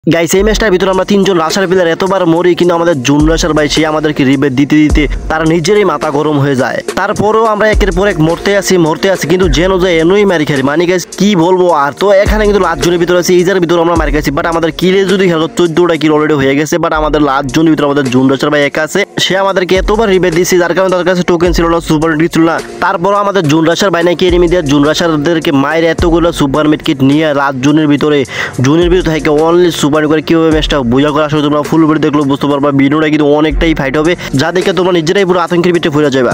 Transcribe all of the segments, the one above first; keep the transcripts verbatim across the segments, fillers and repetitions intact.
Guys এই ম্যাচটার ভিতরে আমরা তিনজন রাশার প্লেয়ার এতবার মরি কিন্তু আমাদের জুন রাশার ভাই সে আমাদেরকে রিবেট দিতে দিতে তার নিজেরই মাথা গরম হয়ে যায়। তারপরেও আমরা একের পর এক মরতে আসি মরতে আসি কিন্তু যেন যে এনই মারি খাই মানে গাইস কি বলবো। আর তো এখানে কিন্তু লাস্ট জনের ভিতরে আছে ইজার ভিতরে আমরা মারি খাইছি বাট আমাদের কিলে যদি খেলো চোদ্দটা কিল অলরেডি হয়ে গেছে বাট আমাদের লাস্ট জনের ভিতরে আমাদের জুন রাশার ভাই একা আছে। সে আমাদেরকে এতবার রিবেট দিয়েছে যার কারণে তার কাছে টোকেন ছিল না সুপার মিট ছিল না। তারপরও আমাদের জুন রাশার ভাই নাকি এনিমি দিয়ে জুন রাশারদেরকে মায়ের এতগুলো সুপার মিট কিট নিয়ে লাস্ট জনের ভিতরে জুনের ভিতরে থেকে অনলি সুপার করে কিভাবে বুঝা করে আসলে তোমরা ফুল ভিডিও দেখলে বুঝতে পারবা ভিডিওটা কিন্তু অনেকটাই ফাইট হবে যা দেখে তোমরা নিজেরাই পুরো আতঙ্কের ভিতরে পড়ে যাবে।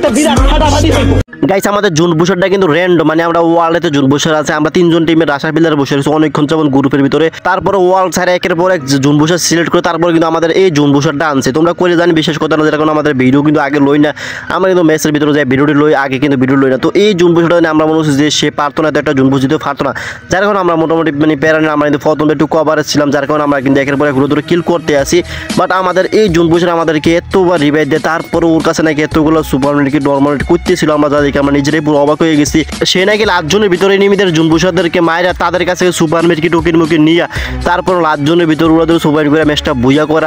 গাইস আমাদের জুন বুশারটা কিন্তু র্যান্ডম মানে আমরা ওয়ার্ল্ডেতে জুন বুশার আছে আমরা তিনজন টিমের রাশার প্লেয়ার বসে রয়েছে অনেকক্ষণ যেমন গ্রুপের ভিতরে। তারপরে ওয়ার্ল্ড সাইড একের পর এক জুন বুশার সিলেক্ট করে তারপর কিন্তু আমাদের এই জুন বুশারটা আনছে তোমরা করে জানি বিশেষ কথা না যেরকম আমাদের ভিডিও কিন্তু আগে লই না আমরা কিন্তু ম্যাচের ভিতরে যাই ভিডিওটি লই আগে কিন্তু ভিডিও লই না। তো এই জুন বুশারটা আমরা মনে হচ্ছে যে সে পারতো না তো একটা জুন বুশ দিতে পারতো না যার কারণে আমরা মোটামুটি মানে প্যারানে আমরা কিন্তু প্রথমে একটু কভারেজ ছিলাম যার কারণে আমরা কিন্তু একের পর এক ঘুরে ধরে কিল করতে আসি। বাট আমাদের এই জুন বুশার আমাদেরকে এতবার রিভাইভ দেয় তারপরে ওর কাছে নাকি এতগুলো সুপার মিট নর্মাল করতেছিল আমরা যাদেরকে আমরা নিজেরাই পুরো অবাক হয়ে গেছি। সে নাকি লাস্ট জনের ভিতরে নিমিদের জুন বুশারদেরকে মায়েরা তাদের কাছে সুপার মিট কি টোকেন মুখে নিয়ে তারপর লাস্ট জনের ভিতরে ওরা সুপার করে ম্যাচটা বুঝা করা।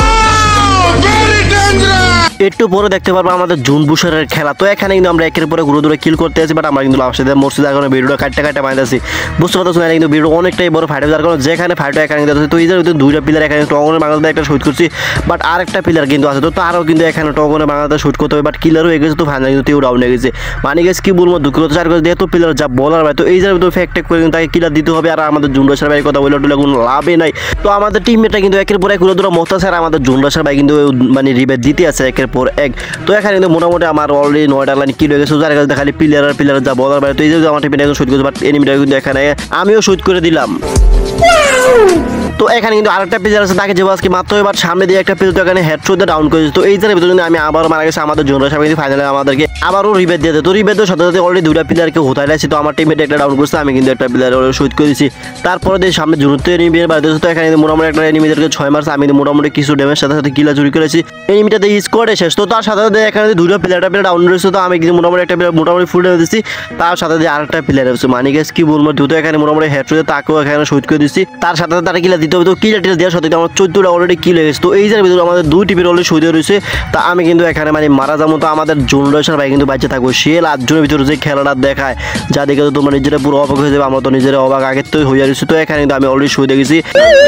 একটু পরে দেখতে পারবো আমাদের জুন বুশারের খেলা। তো এখানে কিন্তু আমরা একের পরে ঘুরে ধরে কিল করতে আছি বাট আমরা কিন্তু লাস্টে মরছি যার কারণে ভিডিওটা কাটতে কাটতে মাইতেছি বুঝতে পারছো না কিন্তু ভিডিও অনেকটাই বড় ফাইট যার কারণে যেখানে ফাইট এখানে তো এই যে দুইটা প্লেয়ার এখানে টগনের বাংলাদেশে একটা শুট করছি বাট আরেকটা প্লেয়ার কিন্তু আছে তো তারও কিন্তু এখানে টগনের বাংলাদেশে শুট করতে হবে বাট কিলার হয়ে গেছে তো ফাইনাল কিন্তু তেও ডাউন হয়ে গেছে মানে গেছে কি বলবো দুঃখ হচ্ছে আর যেহেতু প্লেয়ার যা বলার ভাই তো এই জায়গায় তো ফ্যাক্ট করে কিন্তু তাকে কিলার দিতে হবে আর আমাদের জুন রাশার ভাইয়ের কথা বলে টুলে কোনো লাভই নাই। তো আমাদের টিমমেটটা কিন্তু একের পর এক ঘুরে ধরে মস্তা স্যার আমাদের জুন রাশার ভাই কিন্তু মানে রিবেট দিতে আছে একের পর এক। তো এখানে কিন্তু মোটামুটি আমার অলরেডি নয়টা লাইন কিল হয়ে গেছে যার কাছে খালি প্লেয়ার আর প্লেয়ার যা বলার ভাই তো এই যে আমার টিমে একজন শুট করছে বাট এনিমিটা কিন্তু এখানে আমিও শুট করে দিলাম। তো এখানে কিন্তু আরেকটা প্লেয়ার আছে তাকে যে আজকে মাত্র এবার সামনে দিয়ে একটা প্লেয়ার তো এখানে হেডশট দিয়ে ডাউন করেছে। তো এই জায়গার ভিতরে কিন্তু আমি আবার মারা গেছে আমাদের জোন রাশার কিন্তু ফাইনালে আমাদেরকে আবারও রিবেট দিয়ে দেয় তো রিবেট সাথে সাথে অলরেডি দুইটা প্লেয়ারকে হোতায় লাগছে তো আমার টিমমেট একটা ডাউন করছে আমি কিন্তু একটা প্লেয়ার শুট করে দিয়েছি। তারপরে দিয়ে সামনে জুনতে এনিমি বাড়িতে তো এখানে মোটামুটি একটা এনিমিদেরকে ছয় মারছে আমি মোটামুটি কিছু ড্যামেজ সাথে সাথে কিলা চুরি করেছি এনিমিটাতে স্কোয়াডে শেষ। তো তার সাথে সাথে এখানে দুইটা প্লেয়ারটা প্লেয়ার ডাউন রয়েছে তো আমি কিন্তু মোটামুটি একটা প্লেয়ার মোটামুটি ফুল ড্যামেজ দিচ্ছি তার সাথে দিয়ে আরেকটা প্লেয়ার হচ্ছে মানে গেছে কি বলবো দুটো এখানে মোটামুটি হেডশটে তাকেও এখানে শুট করে দিচ্ছি তার সাথে সাথে তারা কিলা দিতে হবে তো কিলা টিলা দেওয়ার সাথে আমার চোদ্দটা অলরেডি কিল হয়ে গেছে। তো এই জায়গার ভিতরে আমাদের দুই টিমের অলরেডি শুয়ে রয়েছে তা আমি কিন্তু এখানে মানে মারা যাবো তো আমাদের জুন রাশার ভাই কিন্তু বাচ্চা থাকবো সে লাস্ট জনের ভিতরে যে খেলাটা দেখায় যা দেখে তো তোমরা নিজেরা পুরো অবাক হয়ে যাবে আমরা তো নিজেরা অবাক আগের তো হয়ে যাচ্ছে। তো এখানে কিন্তু আমি অলরেডি শুয়ে দেখেছি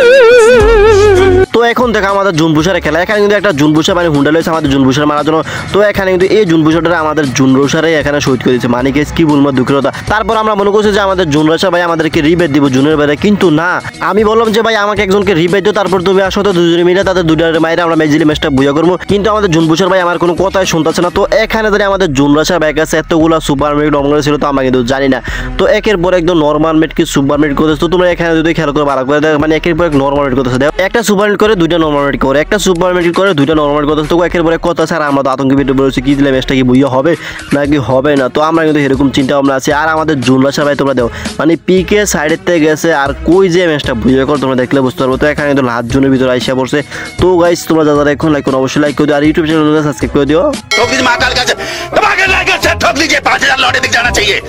তো এখন দেখো আমাদের জুন বুশারের খেলা এখানে কিন্তু একটা জুন বুশার মানে হুন্ডা লয়েছে আমাদের জুন বুশার মারার জন্য। তো এখানে কিন্তু এই জুন বুশারটা আমাদের জুন রাশারে এখানে শহীদ করে দিয়েছে মানে কি বলবো দুঃখতা। তারপর আমরা মনে করছি যে আমাদের জুন রাশা ভাই আমাদেরকে রিবেট দিব জুনের বাইরে কিন্তু না আমি বললাম যে ভাই আমাকে একজনকে রিবেট দিও তারপর তুমি আসো তো দুজনে মিলে তাদের দুইটার মাইরে আমরা মেজিলি ম্যাচটা বুঝা করবো কিন্তু আমাদের জুন বুশার ভাই আমার কোনো কথাই শুনতেছে না। তো এখানে ধরে আমাদের জুন রাশা ভাই কাছে এতগুলো সুপার মিট নর্মাল ছিল তো আমরা কিন্তু জানি না তো একের পর একদম নর্মাল মিট কি সুপার মিট করতেছে তো তোমরা এখানে যদি খেয়াল করে ভালো করে মানে একের পর এক নর্মাল মিট করতেছে দেখো একটা সুপার মিট করে দুইটা নর্মাল মিট করে একটা সুপার মিট করে দুইটা নর্মাল করতেছে তো একের পর এক কথা স্যার আমরা তো আতঙ্কে ভিডিও বলেছি কি দিলে ম্যাচটা কি বুঝা হবে নাকি হবে না তো আমরা কিন্তু এরকম চিন্তা ভাবনা আছে। আর আমাদের জুন রাশা ভাই তোমরা দেখো মানে পিকে সাইডের থেকে গেছে আর কই যে ম্যাচটা বুঝা কর তোমরা দেখলে বুঝতে পারবো। তো এখানে কিন্তু লাস্ট জনের ভিতরে আইসা পড়ছে তো গাইস তোমরা যারা এখন লাইক করো অবশ্যই লাইক করে দিও আর ইউটিউব চ্যানেলটা সাবস্ক্রাইব করে দিও ठोक दीजिए महाकाल का दबाकर लाइक और ठोक लीजिए पाँच हजार लौटे दिख जाना चाहिए।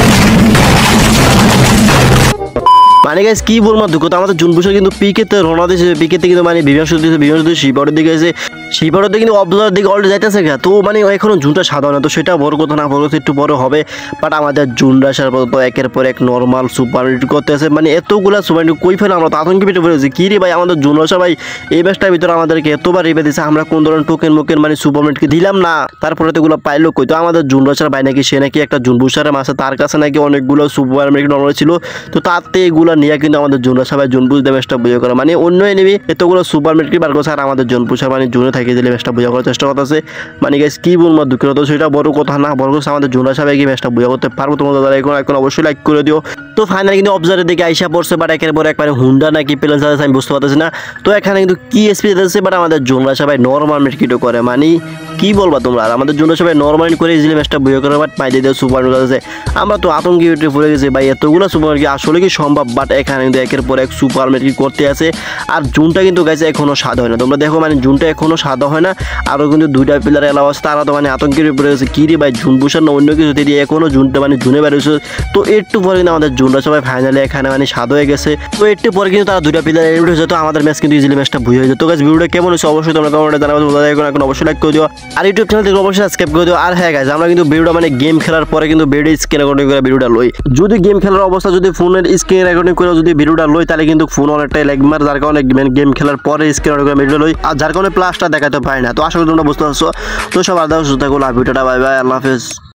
মানে গাইস কি বলবো দুঃখ তো আমাদের জুন বুশার কিন্তু পিকেতে রওনা দিয়েছে পিকেতে কিন্তু মানে বিভ্রাংশ দিয়েছে বিভ্রাংশ দিয়ে শিপারের দিকে এসে শিপারের দিকে কিন্তু অবজার্ভার দিকে অলরেডি যাইতেছে গা তো মানে এখনো জুনটা সাধারণ না তো সেটা বড় কথা না বড় কথা একটু বড় হবে বাট আমাদের জুন রাশার তো একের পর এক নর্মাল সুপার হিট করতে আছে মানে এতগুলা সুপার হিট কই ফেলে আমরা তো আতঙ্কে পেটে পড়েছি কি রে ভাই আমাদের জুন রাশা ভাই এই ম্যাচটার ভিতরে আমাদেরকে এতবার রিপে দিয়েছে আমরা কোন ধরনের টোকেন মোকেন মানে সুপার হিটকে দিলাম না তারপরে এতগুলো পাইলো কই তো আমাদের জুন রাশার ভাই নাকি সে নাকি একটা জুন বুশারের মাসে তার কাছে নাকি অনেকগুলো সুপার হিট নর্মাল ছিল তো তাতে এগুলো নিয়ে কিন্তু আমাদের জুন রাশা ভাই জুন বুঝ দিয়ে ম্যাচটা বুঝে করা মানে অন্য এনিমি এতগুলো সুপার হিট কি বার করছে আর আমাদের জুন বুশার মানে জুনে থাকে দিলে ম্যাচটা বুঝা করার চেষ্টা করতেছে মানে গাইস কি বলবো দুঃখের তো সেটা বড় কথা না বড় কথা আমাদের জুন রাশা ভাই কি ম্যাচটা বুঝা করতে পারবো তোমাদের দ্বারা এখন এখন অবশ্যই লাইক করে দিও। তো ফাইনালি কিন্তু অবজারের দিকে আইসা পড়ছে বাট একের পর একবারে হুন্ডা নাকি প্লেন চালাচ্ছে আমি বুঝতে পারতেছি না। তো এখানে কিন্তু কি এসপি দিতেছে বাট আমাদের জুন রাশা ভাই নর্মাল মিট কিটো করে মানে কি বলবা তোমরা আর আমাদের জন্য সবাই নর্মাল করে ইজিলি ম্যাচটা বুঝে করে বাট পাই দিয়ে সুপার আছে আমরা তো আতঙ্কে উঠে পড়ে গেছি ভাই এতগুলো সুপার কি আসলে কি সম্ভব বাট এখানে কিন্তু একের পর এক সুপার মেট্রিক করতে আছে আর জুনটা কিন্তু গাইছে এখনো স্বাদ হয় না তোমরা দেখো মানে জুনটা এখনো সাদা হয় না। আরও কিন্তু দুইটা প্লেয়ার এলাও আছে, তারা তো মানে আতঙ্কের উপরে গেছে কী রে ভাই জুন বুসার না অন্য কিছু দিয়ে এখনও জুনটা মানে জুনে বেরোছে। তো একটু পরে কিন্তু আমাদের জুনরা সবাই ফাইনালি এখানে মানে সাদা হয়ে গেছে। তো একটু পরে কিন্তু তারা দুইটা প্লেয়ার এলিমিনেট হয়ে যেত, আমাদের ম্যাচ কিন্তু ইজিলি ম্যাচটা ভুল হয়ে যেত। তো গাইস ভিডিওটা কেমন হয়েছে অবশ্যই তোমরা কমেন্টে জানাবে, তোমরা এখন এখন অবশ্যই লাইক করে দিও আর ইউটিউব চ্যানেল থেকে অবশ্যই সাবস্ক্রাইব করে দিও। আর হ্যাঁ গাইস আমরা কিন্তু ভিডিওটা মানে গেম খেলার পরে কিন্তু ভিডিও স্ক্রিন রেকর্ডিং করে ভিডিওটা লই। যদি গেম খেলার অবস্থা যদি ফোনের স্ক্রিন রেকর্ডিং করে যদি ভিডিওটা লই তাহলে কিন্তু ফোন অনেকটাই ল্যাগ মার, যার কারণে গেম খেলার পরে স্ক্রিন রেকর্ডিং করে ভিডিও লই আর যার কারণে প্লাসটা দেখাতে পারি না। তো আশা করি তোমরা বুঝতে পারছো। তো সব আদার সুস্থ থাকো, ভিডিওটা বাই বাই, আল্লাহ হাফেজ।